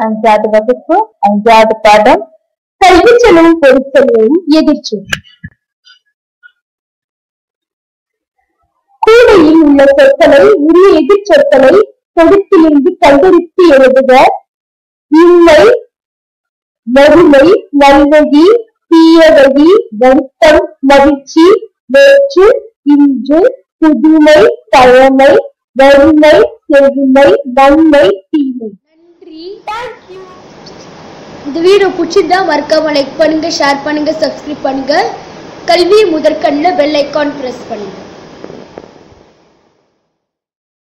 அஞ்சாவது வகுப்பு 5வது பாடம் கல்வி செலவும் பொருட்செலவும் எதிர்ச்சொல். கூடையில் உள்ள சொற்களை உரிய எதிர்ச்சொற்களை தொகுப்பிலிருந்து கண்டறித்து எழுதுக. இன்மை, வறுமை, நல்வழி, தீயவழி, வருத்தம், மகிழ்ச்சி, வேற்று, இன்று, புதுமை, பழமை, வறுமை, செழுமை, நன்மை, தீமை. நன்றி, தேங்க்யூ. இந்த வீடியோ பிடிச்சிருந்தா மறக்காம லைக் பண்ணுங்க, ஷேர் பண்ணுங்க, சப்ஸ்கிரைப் பண்ணுங்க. கல்வி முதற்கண்ணில் பெல் ஐக்கான் பிரஸ் பண்ணுங்க.